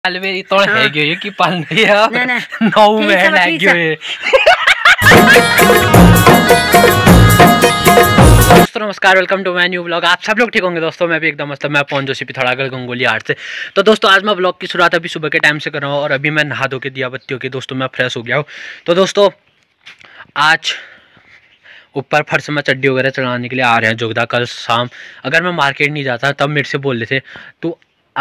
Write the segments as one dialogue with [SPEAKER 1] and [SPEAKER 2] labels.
[SPEAKER 1] अलवेरी तो है गयो कि पाल नहीं है नौ में लग गयो। दोस्तों नमस्कार, welcome to my new blog. आप सब लोग ठीक होंगे दोस्तों। मैं भी एकदम मस्त। मैं पहुंच जोशी पिथौरागढ़ गंगोली हाट से। तो दोस्तों आज मैं ब्लॉग की शुरुआत अभी सुबह के टाइम से कर रहा हूँ और अभी मैं नहा धो के दिया बत्ती होके दोस्तों मैं फ्रेश हो गया हूँ। तो दोस्तों आज ऊपर फर्श में चड्डी वगैरह चढ़ाने के लिए आ रहे हैं जोगदा। कल शाम अगर मैं मार्केट नहीं जाता तब मेरे से बोल रहे थे तो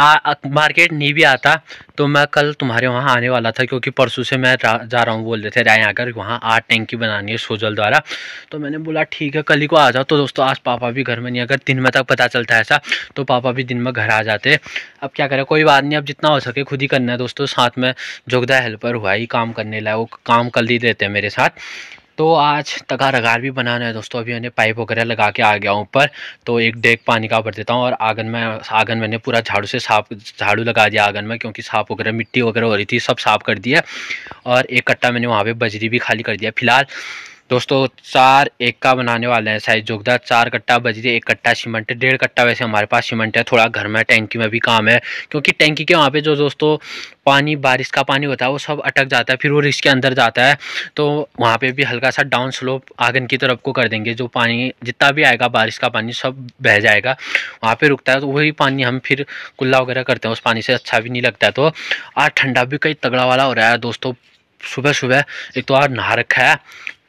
[SPEAKER 1] मार्केट नहीं भी आता तो मैं कल तुम्हारे वहाँ आने वाला था, क्योंकि परसों से मैं जा रहा हूँ बोल रहे थे राय आकर वहाँ 8 टैंकी बनानी है सोजल द्वारा। तो मैंने बोला ठीक है कल ही को आ जाओ। तो दोस्तों आज पापा भी घर में नहीं, अगर दिन में तक पता चलता है ऐसा तो पापा भी दिन में घर आ जाते। अब क्या करें, कोई बात नहीं, अब जितना हो सके खुद ही करना है दोस्तों। साथ में जोगदा हेल्पर हुआ ही काम करने लाए, वो काम कर ही देते हैं मेरे साथ। तो आज तगार अगार भी बनाना है दोस्तों। अभी मैंने पाइप वगैरह लगा के आ गया हूँ ऊपर, तो एक डेक पानी का भर देता हूँ। और आंगन मैंने पूरा झाड़ू से झाड़ू लगा दिया आंगन में, क्योंकि साफ वगैरह मिट्टी वगैरह हो रही थी, सब साफ कर दिया। और एक कट्टा मैंने वहाँ पे बजरी भी खाली कर दिया। फिलहाल दोस्तों 4 एक का बनाने वाले हैं साइज जोगदा। 4 कट्टा बजरी, 1 कट्टा सीमेंट, 1.5 कट्टा वैसे हमारे पास सीमेंट है। थोड़ा घर में टैंकी में भी काम है, क्योंकि टैंकी के वहाँ पे जो दोस्तों पानी बारिश का पानी होता है वो सब अटक जाता है, फिर वो रिस के अंदर जाता है। तो वहाँ पे भी हल्का सा डाउन स्लोप आंगन की तरफ को कर देंगे, जो पानी जितना भी आएगा बारिश का पानी सब बह जाएगा, वहाँ पे रुकता है। तो वही पानी हम फिर कुल्ला वगैरह करते हैं, उस पानी से अच्छा भी नहीं लगता है। तो आज ठंडा भी कई तगड़ा वाला हो रहा है दोस्तों। सुबह सुबह एक तो आज नहा रखा है,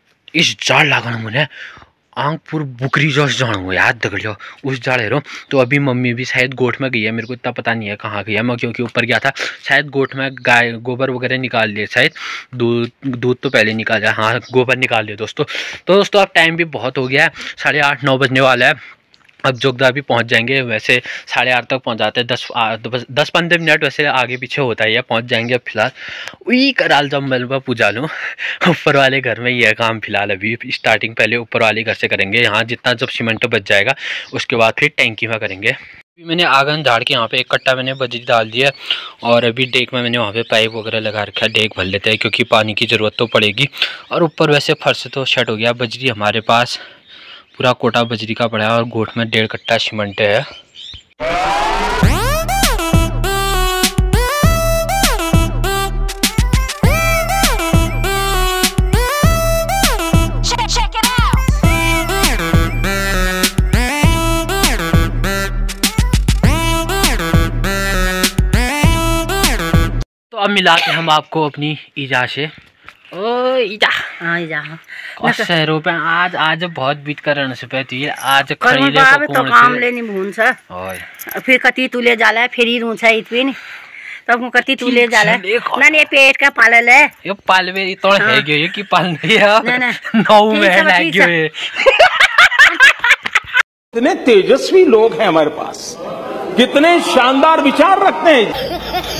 [SPEAKER 1] इस जाड़ लागण मुझे आंख पूरी बुकरी जो जाऊँ याद दगड़ियो उस जाड़ हेरो। तो अभी मम्मी भी शायद गोठ में गई है, मेरे को इतना पता नहीं है कहाँ गई है मैं, क्योंकि ऊपर गया था। शायद गोठ में गाय गोबर वगैरह निकाल लिए, शायद दूध तो पहले निकाल दिया, हाँ गोबर निकाल लिया दोस्तों। तो दोस्तों अब टाइम भी बहुत हो गया है, 8:30-9 बजने वाला है। अब जोगदा भी पहुंच जाएंगे, वैसे 8:30 तक पहुंच जाते हैं। 10-15 मिनट वैसे आगे पीछे होता ही है, पहुंच जाएंगे। अब फिलहाल वही कराल जब मलबा पूजा लूँ ऊपर वाले घर में ही है काम फिलहाल। अभी स्टार्टिंग पहले ऊपर वाले घर से करेंगे, यहाँ जितना जब सीमेंट बच जाएगा उसके बाद फिर टैंकी में करेंगे। अभी मैंने आंगन झाड़ के यहाँ पे 1 कट्टा मैंने बजरी डाल दिया और अभी डेक में मैंने वहाँ पे पाइप वगैरह लगा रखा है। डेक भर लेते हैं क्योंकि पानी की ज़रूरत तो पड़ेगी। और ऊपर वैसे फर्श तो सेट हो गया। बजरी हमारे पास पूरा कोटा बजरी का पड़ा है और गोठ में 1.5 कट्टा सीमेंट है। तो अब मिलाते हम आपको अपनी ईजा से। ओ ईजा, हाँ ईजा शहरों पे आज बहुत बीट करन से पे तुई आज खरीदे
[SPEAKER 2] तो काम लेनी भून छ फिर कति तुले जाला फेरि रुछ इतपिन तब कति तुले जाला न ने पेट का पालल है
[SPEAKER 1] यो पालवेरी तो है गयो कि पाल नहीं है नौ में लग गयो।
[SPEAKER 3] कितने तेजस्वी लोग हैं हमारे पास, कितने शानदार विचार रखते हैं।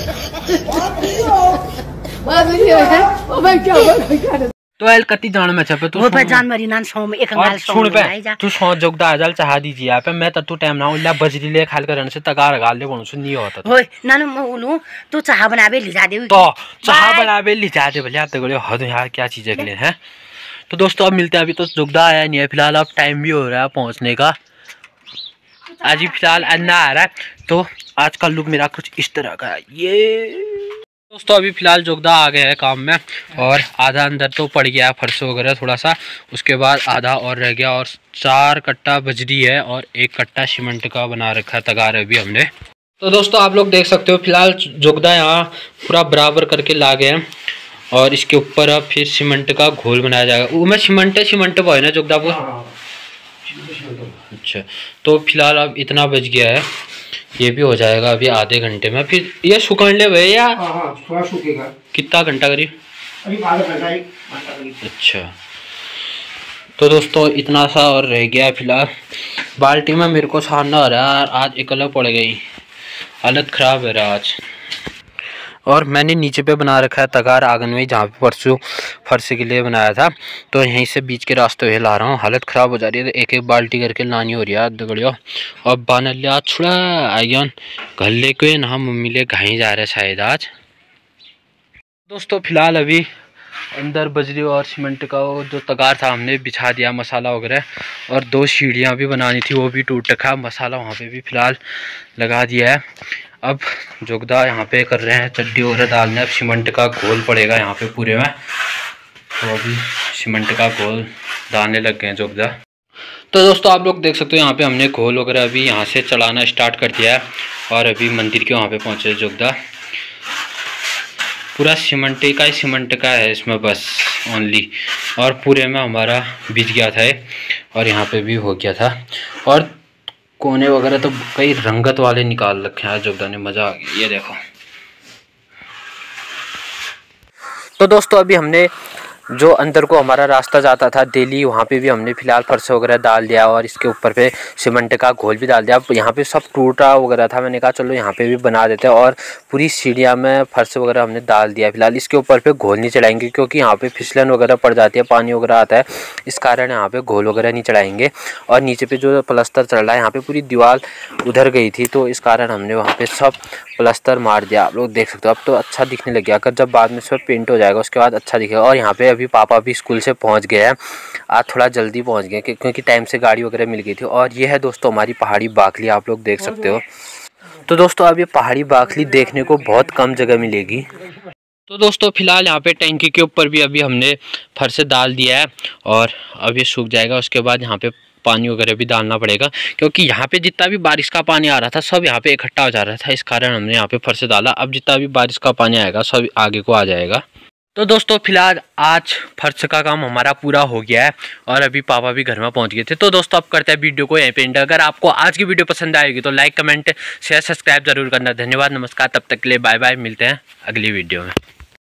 [SPEAKER 1] तो एल कति जान में छपे
[SPEAKER 2] वो पे जान मरी नान सौ में एक अंगाल
[SPEAKER 1] सुन पे तू सौ जोगदा आजल चाहा दीजिए यहाँ पे। मैं तू टाइम ना उल्ला बजरी ले खाल करन से तगार गाल ले बनू नहीं होता।
[SPEAKER 2] होय नान म उलू तू चाह बनावे ले जा दे
[SPEAKER 1] तो चाह बनावे ले जा दे भले तो हद यार क्या चीजें के लिए है। तो दोस्तों अब मिलते हैं। अभी तो जोगदा आया नहीं है फिलहाल, अब टाइम भी हो रहा है पहुंचने का। आज ही फिलहाल अन्ना आ रहा है, तो आज का लुक मेरा कुछ इस तरह का है। ये दोस्तों अभी फिलहाल जोगदा आ गया है काम में और आधा अंदर तो पड़ गया है फर्श वगैरह थोड़ा सा, उसके बाद आधा और रह गया। और 4 कट्टा बजरी है और 1 कट्टा सीमेंट का बना रखा है तगार अभी हमने। तो दोस्तों आप लोग देख सकते हो फिलहाल जोगदा यहाँ पूरा बराबर करके ला गए हैं और इसके ऊपर अब फिर सीमेंट का घोल बनाया जाएगा। वो में सीमेंट वो है ना जोगदा को। अच्छा तो फिलहाल अब इतना बच गया है, ये भी हो जाएगा अभी आधे घंटे में। फिर ये सुखाने ले भैया
[SPEAKER 3] थोड़ा सूखेगा।
[SPEAKER 1] कितना घंटा करीब?
[SPEAKER 3] अभी आधा घंटा।
[SPEAKER 1] अच्छा तो दोस्तों इतना सा और रह गया फिलहाल। बाल्टी में मेरे को सामना हो रहा है, आज एकला पड़ गई, हालत ख़राब है रहा आज। और मैंने नीचे पे बना रखा है तगार आंगन में, जहाँ पे परसों फर्श के लिए बनाया था। तो यहीं से बीच के रास्ते हुए ला रहा हूँ, हालत ख़राब हो जा रही है। तो एक बाल्टी करके लानी हो रही है दगड़ियो। और बन लिया छुड़ा आइगन घल्ले को ना मम्मी ले घाई जा रहे शायद आज। दोस्तों फिलहाल अभी अंदर बजरी और सीमेंट का जो तगार था हमने बिछा दिया मसाला वगैरह, और 2 सीढ़ियाँ भी बनानी थी वो भी टूट रखा। मसाला वहाँ पे भी फ़िलहाल लगा दिया है। अब जोगदा यहाँ पे कर रहे हैं चड्डी वगैरह डालने। अब सीमेंट का घोल पड़ेगा यहाँ पे पूरे में, तो अभी सीमेंट का घोल डालने लग गए हैं जोगदा। तो दोस्तों आप लोग देख सकते हो यहाँ पे हमने घोल वगैरह अभी यहाँ से चलाना स्टार्ट कर दिया है और अभी मंदिर के वहाँ पे पहुँचे जोगदा। पूरा सीमेंट का है इसमें बस ओनली, और पूरे में हमारा बिज गया था और यहाँ पे भी हो गया था, और कोने वगैरह तो कई रंगत वाले निकाल रखे हैं जोगदा ने। मज़ा आ गया, ये देखो। तो दोस्तों अभी हमने जो अंदर को हमारा रास्ता जाता था दिल्ली, वहाँ पे भी हमने फ़िलहाल फर्श वगैरह डाल दिया और इसके ऊपर पे सीमेंट का घोल भी डाल दिया। अब यहाँ पे सब टूटा वगैरह था, मैंने कहा चलो यहाँ पे भी बना देते हैं, और पूरी सीढ़ियाँ में फर्श वगैरह हमने डाल दिया। फिलहाल इसके ऊपर पे घोल नहीं चढ़ाएंगे क्योंकि यहाँ पे फिसलन वगैरह पड़ जाती है, पानी वगैरह आता है, इस कारण यहाँ पे घोल वगैरह नहीं चढ़ाएंगे। और नीचे पे जो प्लस्तर चल रहा है, यहाँ पे पूरी दीवार उधर गई थी, तो इस कारण हमने वहाँ पे सब प्लस्तर मार दिया। आप लोग देख सकते हो अब तो अच्छा दिखने लग गया। अगर जब बाद में इस पर पेंट हो जाएगा उसके बाद अच्छा दिखेगा। और यहाँ पे अभी पापा भी स्कूल से पहुँच गए हैं, आज थोड़ा जल्दी पहुँच गए क्योंकि टाइम से गाड़ी वगैरह मिल गई थी। और ये है दोस्तों हमारी पहाड़ी बाखली, आप लोग देख सकते हो। तो दोस्तों अब ये पहाड़ी बाखली देखने को बहुत कम जगह मिलेगी। तो दोस्तों फिलहाल यहाँ पे टैंकी के ऊपर भी अभी हमने फर्श डाल दिया है और अब ये सूख जाएगा। उसके बाद यहाँ पे पानी वगैरह भी डालना पड़ेगा क्योंकि यहाँ पे जितना भी बारिश का पानी आ रहा था सब यहाँ पे इकट्ठा हो जा रहा था, इस कारण हमने यहाँ पे फर्श डाला। अब जितना भी बारिश का पानी आएगा सब आगे को आ जाएगा। तो दोस्तों फिलहाल आज फर्श का काम हमारा पूरा हो गया है और अभी पापा भी घर में पहुंच गए थे। तो दोस्तों अब करते हैं वीडियो को यहीं पे एंड। अगर आपको आज की वीडियो पसंद आएगी तो लाइक कमेंट शेयर सब्सक्राइब जरूर करना। धन्यवाद, नमस्कार, तब तक के लिए बाय बाय, मिलते हैं अगली वीडियो में।